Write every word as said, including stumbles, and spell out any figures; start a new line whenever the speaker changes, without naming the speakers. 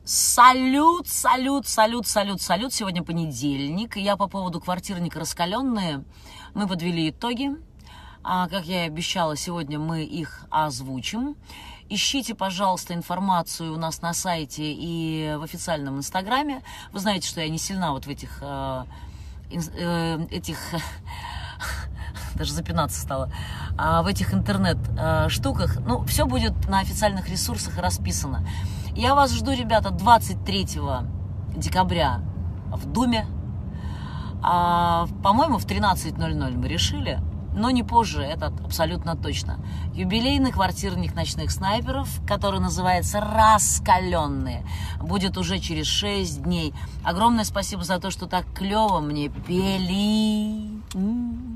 Салют, салют, салют, салют, салют. Сегодня понедельник. Я по поводу квартирника «Раскаленные». Мы подвели итоги. А, как я и обещала, сегодня мы их озвучим. Ищите, пожалуйста, информацию у нас на сайте и в официальном инстаграме. Вы знаете, что я не сильна вот в этих... Э, э, этих даже запинаться стало, а, в этих интернет-штуках. Ну, все будет на официальных ресурсах и расписано. Я вас жду, ребята, двадцать третьего декабря в Думе. А, по-моему, в тринадцать ноль ноль мы решили, но не позже, это абсолютно точно. Юбилейный квартирник «Ночных снайперов», который называется «Раскаленные», будет уже через шесть дней. Огромное спасибо за то, что так клево мне пели.